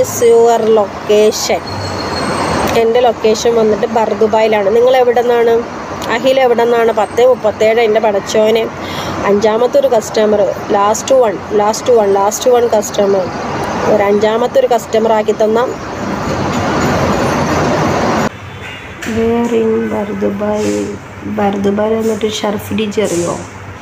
Is your location? എൻ്റെ location വന്നിട്ട് ബർദുബായിലാണ്. നിങ്ങൾ എവിടെ നിന്നാണ്? അഖിൽ എവിടെ നിന്നാണ്? 10:37. എൻ്റെ പടച്ചോനെ, അഞ്ചാമത്തെ ഒരു കസ്റ്റമർ, ലാസ്റ്റ് വൺ കസ്റ്റമർ, ഒരു അഞ്ചാമത്തെ ഒരു കസ്റ്റമർ ആക്കി തന്ന. വേർ ഇൻ ബർദുബായ് എന്നിട്ട് ഷർഫ് ഡിജി അറിയോ?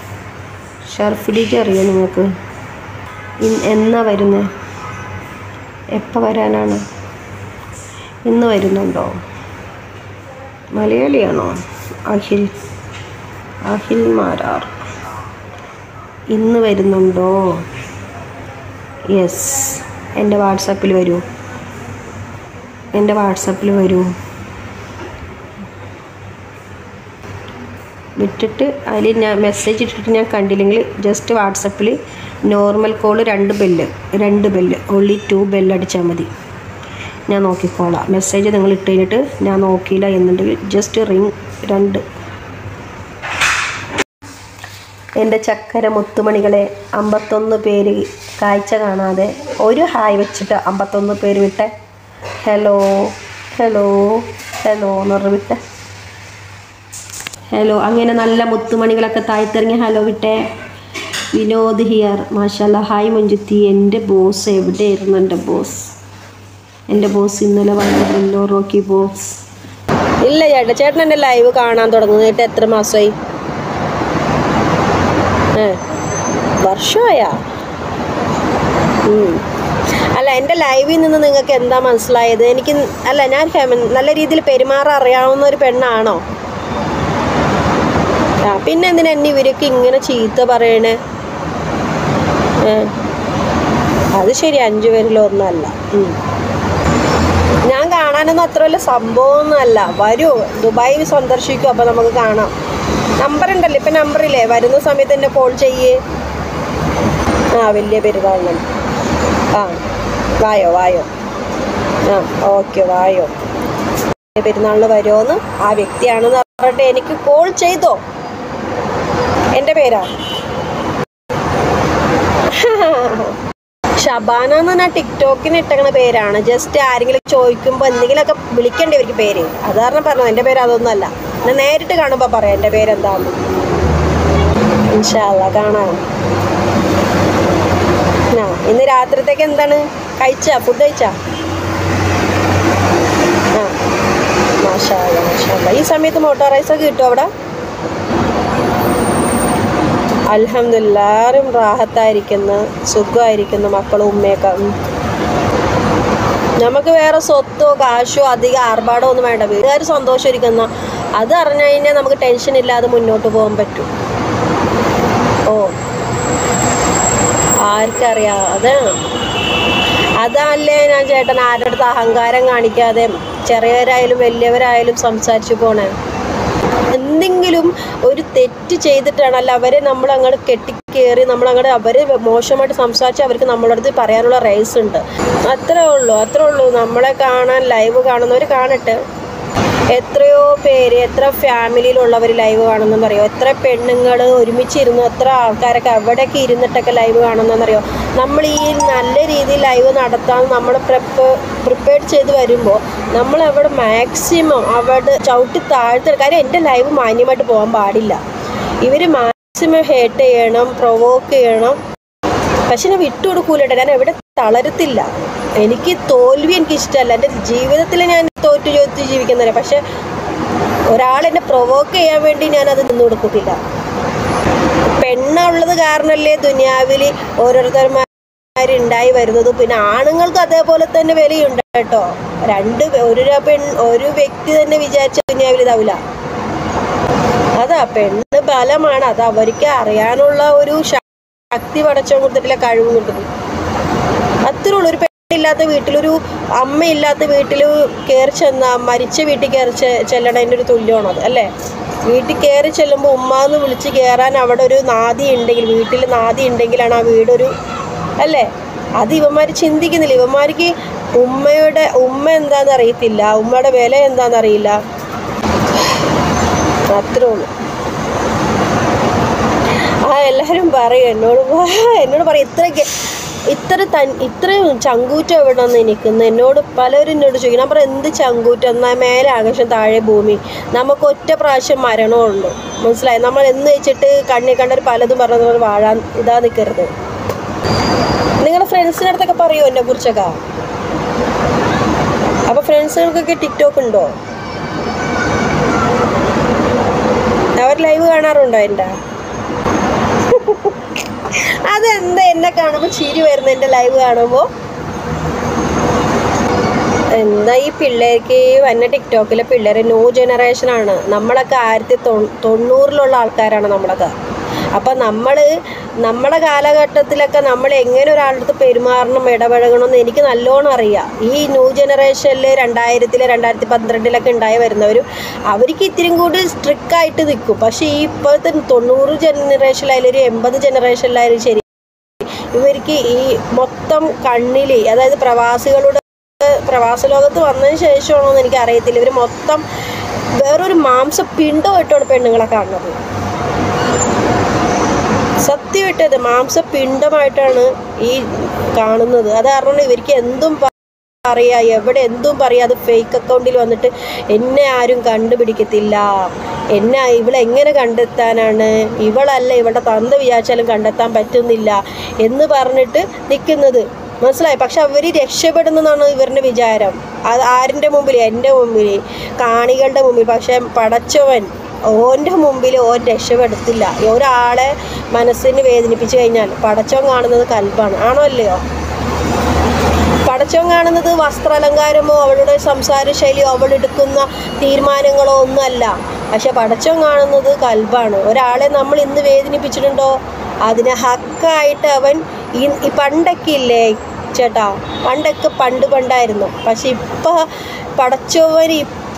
നിങ്ങൾക്ക്? എന്നാ വരുന്നത്? എപ്പോൾ വരാനാണ്? ഇന്ന് വരുന്നുണ്ടോ? മലയാളിയാണോ? അഖിൽ മാരാർ ഇന്ന് വരുന്നുണ്ടോ? യെസ്. എൻ്റെ വാട്സാപ്പിൽ വരൂ. വിട്ടിട്ട് അതിൽ ഞാൻ മെസ്സേജ് ഇട്ടിട്ട് ഞാൻ കണ്ടില്ലെങ്കിൽ ജസ്റ്റ് വാട്സപ്പിൽ നോർമൽ കോള് 2 ബെല്ല് ഓൺലി 2 ബെല്ലടിച്ചാൽ മതി. ഞാൻ നോക്കിക്കോളാം. മെസ്സേജ് നിങ്ങൾ ഇട്ട് കഴിഞ്ഞിട്ട് ഞാൻ നോക്കിയില്ല എന്നുണ്ടെങ്കിൽ ജസ്റ്റ് റിങ് 2. എൻ്റെ ചക്കര മുത്തുമണികളെ, 51 പേര് കാഴ്ച കാണാതെ ഒരു ഹായ് വെച്ചിട്ട് 51 പേര് വിട്ടെ. ഹലോ എന്ന് വിട്ടെ. ഹലോ. അങ്ങനെ നല്ല മുത്തുമണികളൊക്കെ താഴ്ത്തിറങ്ങി ഹലോ വിട്ടെ. വിനോദ് ഹിയർ, മാഷാല്ലാ. ഹായ് മഞ്ജുത്തി. എൻ്റെ ബോസ് എവിടെയായിരുന്നു? എൻ്റെ ബോസ് ഇന്നലെ വന്നിരുന്നോ? റോക്കി ബോസ് ഇല്ല ചേട്ടൻ എൻ്റെ ലൈവ് കാണാൻ തുടങ്ങുന്നിട്ട് എത്ര മാസമായി? വർഷമായാ? അല്ല, എൻ്റെ ലൈവിൽ നിന്ന് നിങ്ങൾക്ക് എന്താ മനസ്സിലായത്? ഞാൻ നല്ല രീതിയിൽ പെരുമാറാൻ അറിയാവുന്ന ഒരു പെണ്ണാണോ? പിന്നെ എന്തിനാ എന്നെ ഇവരൊക്കെ ഇങ്ങനെ ചീത്ത പറയണേ? അത് ശരി, 5 പേരിൽ ഒന്നല്ല. ഞാൻ കാണാനൊന്നും അത്ര വലിയ സംഭവമൊന്നുമല്ല. വരൂ, ദുബായ് സന്ദർശിക്കും, അപ്പോൾ നമുക്ക് കാണാം. നമ്പറുണ്ടല്ലോ, ഇപ്പം നമ്പറില്ലേ? വരുന്ന സമയത്ത് എന്നെ കോൾ ചെയ്യേ. വലിയ പെരുന്നാളിന് വായോ. ഓക്കെ, വായോ. പെരുന്നാളിന് വരുമോന്ന് ആ വ്യക്തിയാണെന്ന് പറഞ്ഞിട്ട് എനിക്ക് കോൾ ചെയ്തോ. എൻ്റെ പേരാ ഷബാന എന്ന് പറഞ്ഞാൽ ടിക്ടോക്കിന് ഇട്ടങ്ങണ പേരാണ്. ജസ്റ്റ് ആരെങ്കിലും ചോദിക്കുമ്പോൾ എന്തെങ്കിലുമൊക്കെ വിളിക്കേണ്ടി അവർക്ക് പേര്. അത് കാരണം പറഞ്ഞു, എൻ്റെ പേര് അതൊന്നുമല്ല. ഞാൻ നേരിട്ട് കാണുമ്പോൾ പറയാം എൻ്റെ പേരെന്താന്ന്. ഇൻഷാ അല്ലാഹ് കാണാം. ഇന്ന് രാത്രിത്തേക്ക് എന്താണ്? ഫുഡ് കഴിച്ചാ? മാഷാ അല്ലാഹ്. ഈ സമയത്ത് മോട്ടോറൈസൊക്കെ കിട്ടും അവിടെ? അൽഹംദുലില്ലാ, എല്ലാവരും റാഹത്തായിരിക്കുന്നു, സുഖമായിരിക്കുന്നു, മക്കളും ഉമ്മയൊക്കെ. നമുക്ക് വേറെ സ്വത്തോ കാശോ അധികം ആർഭാടോ ഒന്നും വേണ്ട. വീട്ടുകാർ സന്തോഷമായിരിക്കുന്ന അത് അറിഞ്ഞു കഴിഞ്ഞാൽ നമുക്ക് ടെൻഷൻ ഇല്ലാതെ മുന്നോട്ട് പോകാൻ പറ്റും. ആർക്കറിയാം? അതല്ലേ ഞാൻ ചേട്ടൻ ആരുടെ അടുത്ത് അഹങ്കാരം കാണിക്കാതെ ചെറിയവരായാലും വലിയവരായാലും സംസാരിച്ചു പോണേ. എന്തെങ്കിലും ഒരു തെറ്റ് ചെയ്തിട്ടാണല്ലോ അവരെ നമ്മളങ്ങോട്ട് കെട്ടിക്കേറി അവരെ മോശമായിട്ട് സംസാരിച്ച് അവർക്ക് നമ്മളെ അടുത്ത് പറയാനുള്ള റൈസ് ഉണ്ട്. അത്രേ ഉള്ളൂ. നമ്മളെ കാണാൻ ലൈവ് കാണുന്നവർ കാണട്ടെ. എത്രയോ പേര്, എത്ര ഫാമിലിയിലുള്ളവർ ലൈവ് കാണുന്നതെന്നറിയോ? എത്ര പെണ്ണുങ്ങൾ ഒരുമിച്ചിരുന്നു, എത്ര ആൾക്കാരൊക്കെ എവിടെയൊക്കെ ഇരുന്നിട്ടൊക്കെ ലൈവ് കാണുന്നതെന്നറിയോ? നമ്മൾ ഈ നല്ല രീതിയിൽ ലൈവ് നടത്താൻ നമ്മൾ പ്രിപ്പയർ ചെയ്ത് വരുമ്പോൾ നമ്മളവിടെ മാക്സിമം അവിടെ ചവിട്ടി താഴ്ത്തി. കാര്യം എൻ്റെ ലൈവ് മാന്യമായിട്ട് പോകാൻ പാടില്ല. ഇവർ മാക്സിമം ഹേറ്റ് ചെയ്യണം, പ്രൊവോക്ക് ചെയ്യണം. പക്ഷെ ഞാൻ വിട്ടുകൊടുക്കൂല. കാരണം എവിടെ തളരത്തില്ല. എനിക്ക് തോൽവി എനിക്കിഷ്ടമല്ല. എൻ്റെ ജീവിതത്തിൽ ഞാൻ തോറ്റു ജീവിക്കുന്നില്ല. പക്ഷെ ഒരാളെന്നെ പ്രൊവോക്ക് ചെയ്യാൻ വേണ്ടി ഞാനത് നിന്ന് കൊടുക്കത്തില്ല. പെണ്ണുള്ളത് കാരണമല്ലേ ദുനിയാവിൽ ഓരോരുത്തന്മാരുണ്ടായി വരുന്നത്. പിന്നെ ആണുങ്ങൾക്ക് അതേപോലെ തന്നെ വിലയുണ്ട് കേട്ടോ. ഒരു വ്യക്തി തന്നെ വിചാരിച്ച ദുനിയാവിൽ ഇതാവില്ല. അതാ പെണ്ണ് ബലമാണ്. അത് അവർക്ക് അറിയാനുള്ള ഒരു ശക്തി പടച്ചോ കൊടുത്തിട്ടില്ല, കഴിവ് കൊടുത്തിട്ട്. അത്രേ ഉള്ളൂ. ഒരു പെണ്ണില്ലാത്ത വീട്ടിലൊരു അമ്മയില്ലാത്ത വീട്ടിൽ കയറി മരിച്ച വീട്ടിൽ കയറി ചെല്ലണതിൻ്റെ ഒരു തുല്യമാണത് അല്ലേ? വീട്ടിൽ കയറി ചെല്ലുമ്പോൾ ഉമ്മാന്ന് വിളിച്ച് കയറാൻ അവിടെ ഒരു നാദി ഉണ്ടെങ്കിൽ, വീട്ടിൽ നാദി ഉണ്ടെങ്കിലാണ് ആ വീടൊരു അല്ലേ? അത് ഇവന്മാർ ചിന്തിക്കുന്നില്ല. ഇവന്മാർക്ക് ഉമ്മ എന്താണെന്ന് അറിയത്തില്ല, ഉമ്മയുടെ വില എന്താണെന്ന് അറിയില്ല. അത്രേ ഉള്ളൂ. എല്ലാവരും പറയും എന്നോട് പറയും ഇത്രയ്ക്ക് ഇത്രയും ചങ്കൂറ്റം എവിടെ നിന്ന് എനിക്കുന്നു എന്നോട് പലരും എന്നോട് ചോദിക്കും. ഞാൻ പറയാം, എന്ത് ചങ്കൂറ്റം? എന്നാൽ മേലെ ആകാശം താഴെ ഭൂമി, നമുക്ക് ഒറ്റ പ്രാവശ്യം മരണമുള്ളൂ. മനസ്സിലായി? നമ്മൾ എന്ന് വെച്ചിട്ട് കണ്ണി കണ്ടൊരു പലതും പറഞ്ഞതുപോലെ വാഴാൻ ഇതാ നിൽക്കരുത്. നിങ്ങളുടെ ഫ്രണ്ട്സിൻ്റെ അടുത്തൊക്കെ പറയുമോ എന്നെ കുറിച്ചൊക്കെ? അപ്പോൾ ഫ്രണ്ട്സുകൾക്കൊക്കെ ടിക്ടോക്ക് ഉണ്ടോ? അവർ ലൈവ് കാണാറുണ്ടോ എൻ്റെ? അതെന്താ എന്നെ കാണുമ്പോൾ ചിരി വരുന്നത് എൻ്റെ ലൈവ് കാണുമ്പോൾ? എന്താ ഈ പിള്ളേർക്ക് വന്ന ടിക്ടോക്കിലെ പിള്ളേർ ന്യൂ ജനറേഷനാണ്. നമ്മളൊക്കെ 1990 ആൾക്കാരാണ് നമ്മളൊക്കെ. അപ്പം നമ്മുടെ കാലഘട്ടത്തിലൊക്കെ നമ്മൾ എങ്ങനെ ഒരാളുടെ അടുത്ത് പെരുമാറണം, ഇടപഴകണമെന്ന് എനിക്ക് നല്ലോണം അറിയാം. ഈ ന്യൂ ജനറേഷനിൽ 2000-2012 ഉണ്ടായി വരുന്നവരും അവർക്ക് ഇത്തിരി കൂടി സ്ട്രിക്റ്റായിട്ട് നിൽക്കും. പക്ഷേ ഈ ഇപ്പോഴത്തെ 90 ജനറേഷനിലായാലും ഒരു 80 ജനറേഷനിലായാലും ശരി, ഇവർക്ക് ഈ മൊത്തം കണ്ണിൽ, അതായത് പ്രവാസ ലോകത്ത് വന്നതിന് ശേഷമാണോ എന്ന് എനിക്ക് അറിയത്തില്ല, ഇവർ മൊത്തം വേറൊരു മാംസപിണ്ഡമായിട്ടാണ് പെണ്ണുങ്ങളെ കാണുന്നത്. സത്യമായിട്ടത് മാംസപിണ്ഡമായിട്ടാണ് ഈ കാണുന്നത്. അത് കാരണം ഇവർക്ക് എന്തും പറയാം, എവിടെ എന്തും പറയാം. അത് ഫേക്ക് അക്കൗണ്ടിൽ വന്നിട്ട് എന്നെ ആരും കണ്ടുപിടിക്കത്തില്ല, ഇവളെങ്ങനെ കണ്ടെത്താനാണ്, ഇവളല്ല ഇവളുടെ തന്ത വിചാരിച്ചാലും കണ്ടെത്താൻ പറ്റുന്നില്ല എന്ന് പറഞ്ഞിട്ട് നിൽക്കുന്നത്. മനസ്സിലായി? പക്ഷെ അവർ രക്ഷപ്പെടുന്നതാണ് ഇവരുടെ വിചാരം. അത് ആരിൻ്റെ മുമ്പിൽ? എൻ്റെ മുമ്പിൽ, കാണികളുടെ മുമ്പിൽ. പക്ഷെ പടച്ചവൻ ഓൻ്റെ മുമ്പിൽ ഓൻ രക്ഷപ്പെടുത്തില്ല. ഒരാളെ മനസ്സിന് വേദനിപ്പിച്ചു കഴിഞ്ഞാൽ പടച്ചവൻ കാണുന്നത് കൽബാണ്. ആണോ അല്ലയോ? പടച്ചവൻ കാണുന്നത് വസ്ത്രാലങ്കാരമോ അവളുടെ സംസാര ശൈലിയോ അവളെടുക്കുന്ന തീരുമാനങ്ങളോ ഒന്നുമല്ല. പക്ഷെ പടച്ചവൻ കാണുന്നത് കൽബാണ്. ഒരാളെ നമ്മൾ ഇന്ന് വേദനിപ്പിച്ചിട്ടുണ്ടോ, അതിനെ ഹക്കായിട്ട് അവൻ ഈ പണ്ടൊക്കെ ഇല്ലേ ചേട്ടാ, പണ്ടൊക്കെ പണ്ടായിരുന്നു. പക്ഷെ ഇപ്പം പടച്ചവൻ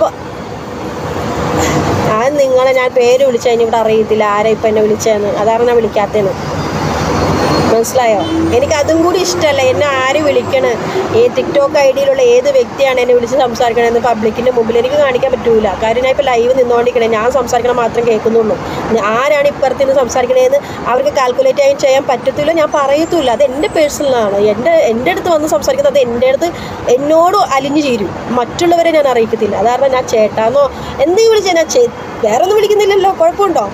ഞാൻ പേര് വിളിച്ചതിന് ഇവിടെ അറിയത്തില്ല ആരാ ഇപ്പം എന്നെ വിളിച്ചതെന്ന്. അതാണ് ഞാൻ വിളിക്കാത്തതെന്ന്. മനസ്സിലായോ? എനിക്ക് അതും കൂടി ഇഷ്ടമല്ല. എന്നെ ആര് വിളിക്കണം, ടിക്ടോക്ക് ഐഡിയിലുള്ള ഏത് വ്യക്തിയാണ് എന്നെ വിളിച്ച് സംസാരിക്കണമെന്ന് പബ്ലിക്കിൻ്റെ മുമ്പിൽ എനിക്ക് കാണിക്കാൻ പറ്റൂല. കാര്യം ഞാൻ ഇപ്പോൾ ലൈവ് നിന്നുകൊണ്ടിരിക്കണേ, ഞാൻ സംസാരിക്കണം മാത്രം കേൾക്കുന്നുള്ളൂ. ആരാണ് ഇപ്പുറത്തുനിന്ന് സംസാരിക്കണതെന്ന് അവർക്ക് കാൽക്കുലേറ്റ് ചെയ്യാൻ പറ്റത്തില്ല, ഞാൻ പറയത്തുമില്ല. അത് എൻ്റെ പേഴ്സണലാണ്. എൻ്റെ അടുത്ത് വന്ന് സംസാരിക്കുന്നത് അത് എൻ്റെ അടുത്ത് എന്നോട് അലിഞ്ഞു ചേരും. മറ്റുള്ളവരെ ഞാൻ അറിയിക്കത്തില്ല. അത് കാരണം ഞാൻ ചേട്ടാന്നോ എന്തെങ്കിലും വിളിച്ചാൽ ഞാൻ വേറെ ഒന്നും വിളിക്കുന്നില്ലല്ലോ, കുഴപ്പമുണ്ടോ?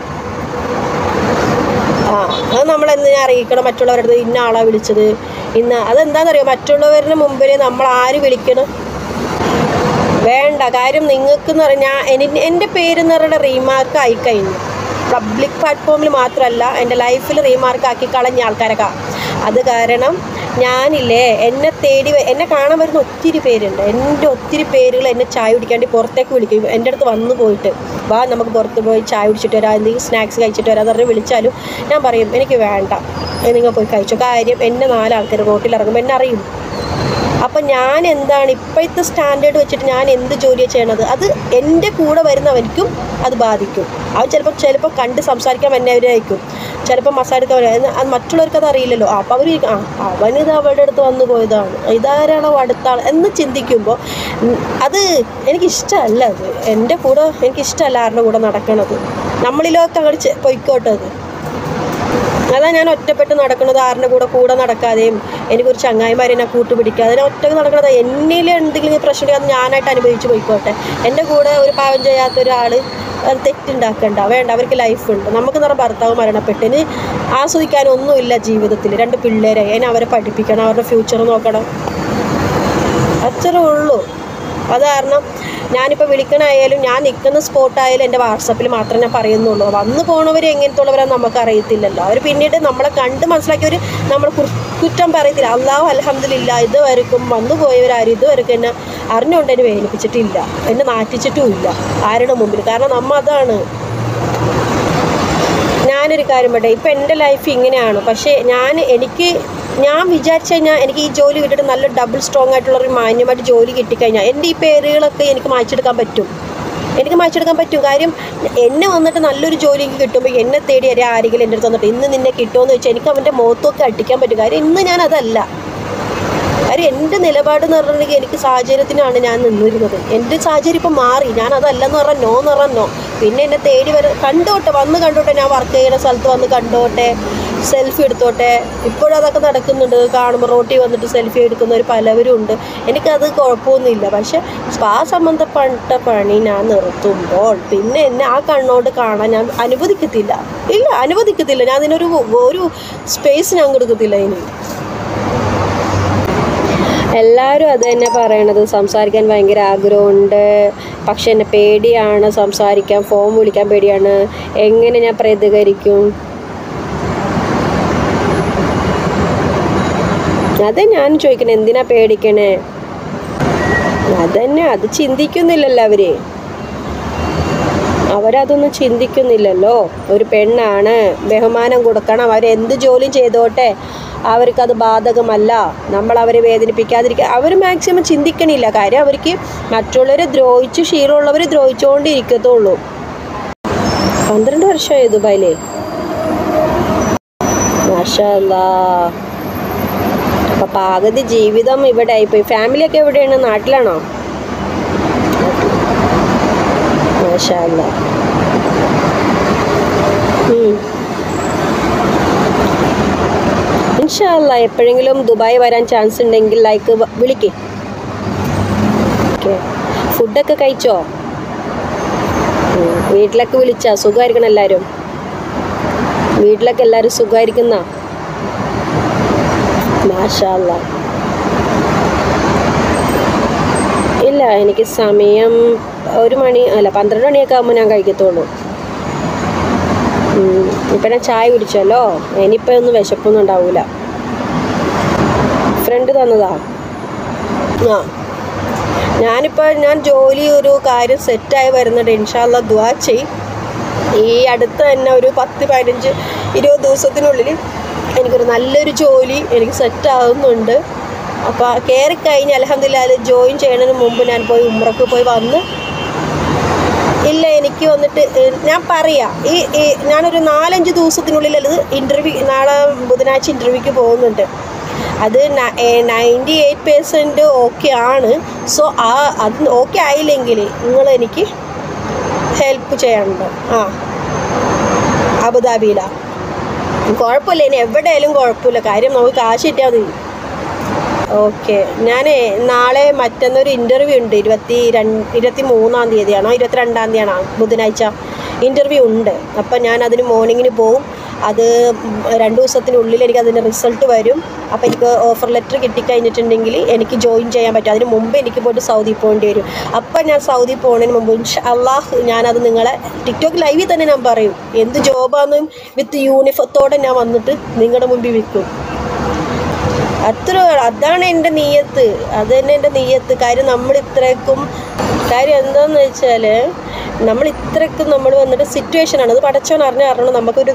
അത് നമ്മളെന്തിനാ അറിയിക്കണം മറ്റുള്ളവരുടെ അടുത്ത് ഇന്ന ആളാണ് വിളിച്ചത് അതെന്താണെന്നറിയോ? മറ്റുള്ളവരുടെ മുമ്പിൽ നമ്മൾ ആര് വിളിക്കണം വേണ്ട. കാര്യം നിങ്ങൾക്കെന്ന് പറഞ്ഞാൽ എൻ്റെ പേരെന്ന് പറയുന്ന റീമാർക്ക് ആയിക്കഴിഞ്ഞു. പബ്ലിക് പ്ലാറ്റ്ഫോമിൽ മാത്രമല്ല, എൻ്റെ ലൈഫിൽ റീമാർക്ക് ആക്കി കളഞ്ഞ ആൾക്കാരൊക്കെ. അത് കാരണം ഞാനില്ലേ, എന്നെ കാണാൻ വരുന്ന ഒത്തിരി പേരുണ്ട്. എൻ്റെ ഒത്തിരി പേരുകൾ എന്നെ ചായ കുടിക്കാണ്ട് പുറത്തേക്ക് വിളിക്കും. എൻ്റെ അടുത്ത് വന്നു പോയിട്ട് വാ നമുക്ക് പുറത്ത് പോയി ചായ കുടിച്ചിട്ട് വരാം, എന്തെങ്കിലും സ്നാക്സ് കഴിച്ചിട്ട് വരാം എന്ന് പറഞ്ഞ് വിളിച്ചാലും ഞാൻ പറയും എനിക്ക് വേണ്ട, നിങ്ങൾ പോയി കഴിച്ചോ. കാര്യം എന്നെ 4 ആൾക്കാർ റോട്ടിലിറങ്ങുമ്പോൾ എന്നെ അറിയും. അപ്പം ഞാൻ എന്താണ് ഇപ്പോഴത്തെ സ്റ്റാൻഡേർഡ് വെച്ചിട്ട് ഞാൻ എന്ത് ജോലിയാണ് ചെയ്യണത്, അത് എൻ്റെ കൂടെ വരുന്നവർക്കും അത് ബാധിക്കും. അത് ചിലപ്പോൾ കണ്ട് സംസാരിക്കാൻ വരുന്നവരായിരിക്കും, ചിലപ്പോൾ മസാലക്കാൻ അത് മറ്റുള്ളവർക്ക് അത് അറിയില്ലല്ലോ. അപ്പോൾ അവർ അവനിത് അവളുടെ അടുത്ത് വന്നു പോയതാണ്, ഇതാരാണോ അടുത്ത ആൾ എന്ന് ചിന്തിക്കുമ്പോൾ അത് എനിക്കിഷ്ടമല്ല. അത് എൻ്റെ കൂടെ എനിക്കിഷ്ടമല്ല ആരുടെ കൂടെ നടക്കണത്. നമ്മളിലൊക്കെ അങ്ങോട്ട് പൊയ്ക്കോട്ടെ. അതാ ഞാൻ ഒറ്റപ്പെട്ട് നടക്കുന്നത്, ആരുടെ കൂടെ നടക്കാതെയും എനിക്കൊരു ചങ്ങായിമാരെ എന്നെ കൂട്ടുപിടിക്കാതെ ഞാൻ ഒറ്റക്ക് നടക്കുന്നത്. എന്നിൽ എന്തെങ്കിലും പ്രശ്നം അത് ഞാനായിട്ട് അനുഭവിച്ച് പോയിക്കോട്ടെ. എൻ്റെ കൂടെ ഒരു പാവം ചെയ്യാത്ത ഒരാൾ തെറ്റുണ്ടാക്കണ്ട, വേണ്ട. അവർക്ക് ലൈഫുണ്ട്. നമുക്ക് നിറ ഭർത്താവ് മരണപ്പെട്ടിന് ആസ്വദിക്കാനൊന്നുമില്ല ജീവിതത്തിൽ. 2 പിള്ളേരായി, അതിന് അവരെ പഠിപ്പിക്കണം, അവരുടെ ഫ്യൂച്ചർ നോക്കണം, അത്രേ ഉള്ളൂ. അത് കാരണം ഞാനിപ്പോൾ വിളിക്കണായാലും ഞാൻ നിൽക്കുന്ന സ്പോട്ടായാലും എൻ്റെ വാട്സപ്പിൽ മാത്രമേ ഞാൻ പറയുന്നുള്ളൂ. വന്നു പോണവർ എങ്ങനത്തുള്ളവരാണെന്ന് നമുക്ക് അറിയത്തില്ലല്ലോ. അവർ പിന്നീട് നമ്മളെ കണ്ട് മനസ്സിലാക്കിയവർ നമ്മൾ കുറ്റം പറയത്തില്ല. അല്ലാഹു അൽഹംദുലില്ലാ, ഇതുവരെക്കും വന്നു പോയവരാരും ഇതുവരെക്കും എന്നെ അറിഞ്ഞുകൊണ്ട് എന്നെ വേദനിപ്പിച്ചിട്ടില്ല, എന്നെ നാറ്റിച്ചിട്ടുമില്ല ആരുടെ മുമ്പിൽ. കാരണം അതാണ്. ഞാനൊരു കാര്യം പറയട്ടെ, ഇപ്പം എൻ്റെ ലൈഫ് ഇങ്ങനെയാണ്. പക്ഷേ ഞാൻ വിചാരിച്ചു കഴിഞ്ഞാൽ എനിക്ക് ഈ ജോലി കിട്ടിയിട്ട് നല്ല ഡബിൾ സ്ട്രോങ് ആയിട്ടുള്ളൊരു മാന്യമായിട്ട് ജോലി കിട്ടിക്കഴിഞ്ഞാൽ എൻ്റെ ഈ പേരുകളൊക്കെ എനിക്ക് മായ്ച്ചെടുക്കാൻ പറ്റും. കാര്യം എന്നെ വന്നിട്ട് നല്ലൊരു ജോലിക്ക് കിട്ടുമ്പോൾ എന്നെ തേടി ആരെങ്കിലും എൻ്റെ അടുത്ത് വന്നിട്ട് ഇന്ന് നിന്നെ കിട്ടുമെന്ന് വെച്ചാൽ എനിക്ക് അവൻ്റെ മുഖത്തൊക്കെ അടിക്കാൻ പറ്റും. കാര്യം ഇന്ന് ഞാനതല്ല. കാര്യം എൻ്റെ നിലപാടെന്ന് പറഞ്ഞിട്ടുണ്ടെങ്കിൽ എനിക്ക് സാഹചര്യത്തിനാണ് ഞാൻ നിന്നിരുന്നത്. എൻ്റെ സാഹചര്യം ഇപ്പം മാറി. ഞാൻ അതല്ലെന്ന് പറഞ്ഞാൽ നോ എന്ന് പറഞ്ഞാൽ നോ. പിന്നെ എന്നെ തേടി വന്ന് കണ്ടോട്ടെ, ഞാൻ വർക്ക് ചെയ്യുന്ന സ്ഥലത്ത് വന്ന് കണ്ടോട്ടെ, സെൽഫി എടുത്തോട്ടെ. ഇപ്പോഴും അതൊക്കെ നടക്കുന്നുണ്ട്. കാണുമ്പോൾ റോട്ടിൽ വന്നിട്ട് സെൽഫി എടുക്കുന്നവർ പലവരും ഉണ്ട്. എനിക്കത് കുഴപ്പമൊന്നുമില്ല. പക്ഷെ സ്പാ സംബന്ധപ്പെട്ട പണി ഞാൻ നിർത്തുമ്പോൾ പിന്നെ എന്നെ ആ കണ്ണോട് കാണാൻ ഞാൻ അനുവദിക്കത്തില്ല. ഞാൻ അതിനൊരു സ്പേസ് ഞാൻ കൊടുക്കത്തില്ല. ഇനി എല്ലാവരും അത് തന്നെ പറയണത്. സംസാരിക്കാൻ ഭയങ്കര ആഗ്രഹമുണ്ട്, പക്ഷെ എന്നെ പേടിയാണ് സംസാരിക്കാൻ, ഫോൺ വിളിക്കാൻ പേടിയാണ്. എങ്ങനെ ഞാൻ പ്രതികരിക്കും? അതെ ഞാൻ ചോദിക്കണേ, എന്തിനാ പേടിക്കണേ? അതന്നെ, അത് ചിന്തിക്കുന്നില്ലല്ലോ അവരതൊന്നും ചിന്തിക്കുന്നില്ലല്ലോ. ഒരു പെണ്ണാണ്, ബഹുമാനം കൊടുക്കണം, അവരെന്ത് ജോലിയും ചെയ്തോട്ടെ, അവർക്കത് ബാധകമല്ല. നമ്മൾ അവരെ വേദനിപ്പിക്കാതിരിക്കുക അവർ മാക്സിമം ചിന്തിക്കണില്ല. കാര്യം അവർക്ക് മറ്റുള്ളവരെ ദ്രോഹിച്ച് ശീലമുള്ളവർ ദ്രോഹിച്ചുകൊണ്ടിരിക്കത്തുള്ളൂ. 12 വർഷമായി ദുബായിലേ. മാഷാ അല്ലാഹ്. അപ്പം പകുതി ജീവിതം ഇവിടെ ആയിപ്പോയി. ഫാമിലിയൊക്കെ എവിടെയാണ്? നാട്ടിലാണോ? മാഷാ അല്ലാഹ്. ഇൻഷാ അല്ലാഹ് എപ്പോഴെങ്കിലും ദുബായ് വരാൻ ചാൻസ് ഉണ്ടെങ്കിൽ വിളിക്ക്. ഓക്കെ, ഫുഡൊക്കെ കഴിച്ചോ? വീട്ടിലൊക്കെ വിളിച്ചാ? സുഖമായിരിക്കണം എല്ലാവരും? വീട്ടിലൊക്കെ എല്ലാവരും സുഖമായിരിക്കുന്ന? മാഷാ അല്ലാഹ്. ഇല്ല, എനിക്ക് സമയം 12 മണിയൊക്കെ ആകുമ്പോൾ ഞാൻ കഴിക്കത്തുള്ളൂ. ഇപ്പം ഞാൻ ചായ കുടിച്ചല്ലോ, ഇനിയിപ്പോൾ ഒന്നും വിശപ്പൊന്നും ഉണ്ടാവില്ല. ഫ്രണ്ട് തന്നതാ. ഞാൻ ജോലി ഒരു കാര്യം സെറ്റായി വരുന്നുണ്ട്. ഇൻഷാ അല്ലാഹ് ദുആ ചെയ്. ഈ അടുത്ത് തന്നെ ഒരു 10-15-20 ദിവസത്തിനുള്ളിൽ എനിക്കൊരു നല്ലൊരു ജോലി എനിക്ക് സെറ്റാകുന്നുണ്ട്. അപ്പോൾ കയറിക്കഴിഞ്ഞ് അൽഹംദുലില്ലാഹ് ജോയിൻ ചെയ്യുന്നതിന് മുമ്പ് ഞാൻ പോയി ഉംറക്ക് പോയി വന്ന് ഇല്ല എനിക്ക് വന്നിട്ട് ഞാൻ പറയാം, ഞാനൊരു 4-5 ദിവസത്തിനുള്ളിൽ ഇൻ്റർവ്യൂ, നാളെ ബുധനാഴ്ച ഇൻ്റർവ്യൂക്ക് പോകുന്നുണ്ട്. അത് 98% ഓക്കെ ആണ്. സോ അത് ഓക്കെ ആയില്ലെങ്കിൽ നിങ്ങൾ എനിക്ക് ഹെൽപ്പ് ചെയ്യാനുണ്ട്. അബുദാബിയിലാണ്. കുഴപ്പമില്ല, ഇനി എവിടെയായാലും കുഴപ്പമില്ല. കാര്യം നമുക്ക് കാശ് കിട്ടിയാൽ മതി. ഓക്കെ, ഞാൻ നാളെ മറ്റന്നൊരു ഇൻ്റർവ്യൂ ഉണ്ട്. 23-ാം തീയതിയാണോ 22-ാം തീയതിയാണോ ബുധനാഴ്ച ഇൻ്റർവ്യൂ ഉണ്ട്. അപ്പം ഞാൻ അതിന് മോർണിംഗിന് പോവും. അത് 2 ദിവസത്തിനുള്ളിൽ എനിക്ക് അതിൻ്റെ റിസൾട്ട് വരും. അപ്പോൾ എനിക്ക് ഓഫർ ലെറ്റർ കിട്ടിക്കഴിഞ്ഞിട്ടുണ്ടെങ്കിൽ എനിക്ക് ജോയിൻ ചെയ്യാൻ പറ്റും. അതിന് മുമ്പ് എനിക്ക് പോയിട്ട് സൗദി പോകേണ്ടി വരും. അപ്പം ഞാൻ സൗദി പോകുന്നതിന് മുമ്പ് ഇൻഷാ അല്ലാഹ് ഞാനത് നിങ്ങളെ ടിക്ടോക്ക് ലൈവിൽ തന്നെ ഞാൻ പറയും. എന്ത് ജോബാണെന്നും വിത്ത് യൂണിഫോത്തോടെ ഞാൻ വന്നിട്ട് നിങ്ങളുടെ മുമ്പിൽ വിൽക്കും. അതാണ് എൻ്റെ നീയത്ത്. അത് തന്നെ എൻ്റെ നീയത്ത്. കാര്യം എന്താണെന്ന് വെച്ചാൽ നമ്മൾ വന്നിട്ട് സിറ്റുവേഷനാണ്. അത് പടച്ചവൻ അറിഞ്ഞാൽ നമുക്കൊരു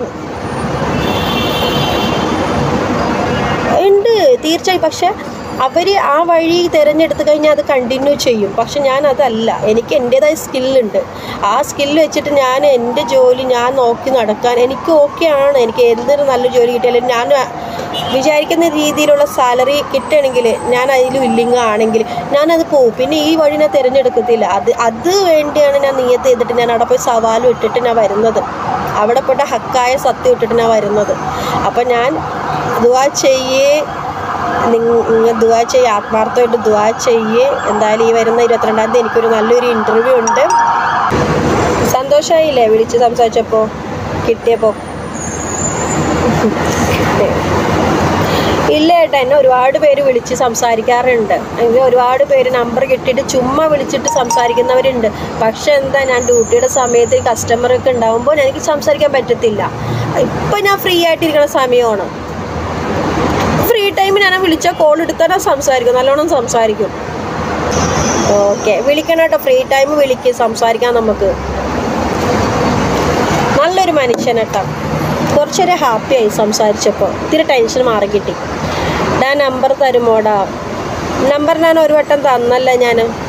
ഉണ്ട് തീർച്ചയായും. പക്ഷെ അവർ ആ വഴി തിരഞ്ഞെടുത്ത് കഴിഞ്ഞാൽ അത് കണ്ടിന്യൂ ചെയ്യും. പക്ഷെ ഞാനതല്ല, എനിക്ക് എൻ്റേതായ സ്കില്ലുണ്ട്. ആ സ്കില്ല് വെച്ചിട്ട് ഞാൻ എൻ്റെ ജോലി ഞാൻ നോക്കി നടക്കാൻ എനിക്ക് ഓക്കെയാണ്. എനിക്ക് എന്തൊരു നല്ല ജോലി കിട്ടിയാലും ഞാൻ വിചാരിക്കുന്ന രീതിയിലുള്ള സാലറി കിട്ടുകയാണെങ്കിൽ ഞാൻ അതിൽ വില്ലിങ് ആണെങ്കിൽ ഞാനത് പോവും. പിന്നെ ഈ വഴി ഞാൻ തിരഞ്ഞെടുക്കത്തില്ല. അത് വേണ്ടിയാണ് ഞാൻ നിയത്ത് ചെയ്തിട്ട് ഞാൻ അവിടെ പോയി സവാലും ഇട്ടിട്ട് ഞാൻ വരുന്നത്. അവിടെ പോയിട്ട് ഹക്കായ സത്യം ഇട്ടിട്ട് ഞാൻ വരുന്നത്. അപ്പം ഞാൻ ദുആ ചെയ്യേ, നിങ്ങൾ ദുആ ചെയ്യേ, ആത്മാർത്ഥമായിട്ട് ദുആ ചെയ്യേ. എന്തായാലും ഈ വരുന്ന 22-ാം തീയതി എനിക്കൊരു നല്ലൊരു ഇൻ്റർവ്യൂ ഉണ്ട്. സന്തോഷമായില്ലേ വിളിച്ച് സംസാരിച്ചപ്പോൾ, കിട്ടിയപ്പോൾ? ഇല്ല ഏട്ടാ, എന്നെ ഒരുപാട് പേര് വിളിച്ച് സംസാരിക്കാറുണ്ട്. എനിക്ക് ഒരുപാട് പേര് നമ്പർ കിട്ടിയിട്ട് ചുമ്മാ വിളിച്ചിട്ട് സംസാരിക്കുന്നവരുണ്ട്. പക്ഷെ എന്താ, ഞാൻ ഡ്യൂട്ടിയുടെ സമയത്ത് കസ്റ്റമറൊക്കെ ഉണ്ടാകുമ്പോൾ എനിക്ക് സംസാരിക്കാൻ പറ്റത്തില്ല. ഇപ്പം ഞാൻ ഫ്രീ ആയിട്ടിരിക്കുന്ന സമയമാണ്. ഫ്രീ ടൈമിൽ ഞാൻ വിളിച്ചാൽ കോൾ എടുത്താൽ ഞാൻ സംസാരിക്കും, നല്ലോണം സംസാരിക്കും. ഓക്കെ, വിളിക്കണം കേട്ടോ. ഫ്രീ ടൈം വിളിക്കുക, സംസാരിക്കാം നമുക്ക്. നല്ലൊരു മനുഷ്യനേട്ടാ. കുറച്ചൊരു ഹാപ്പിയായി സംസാരിച്ചപ്പോൾ. ഇത്തിരി ടെൻഷൻ മാറി കിട്ടി. നമ്പർ തരുമോടാ? നമ്പർ ഞാൻ ഒരു വട്ടം തന്നല്ല ഞാൻ.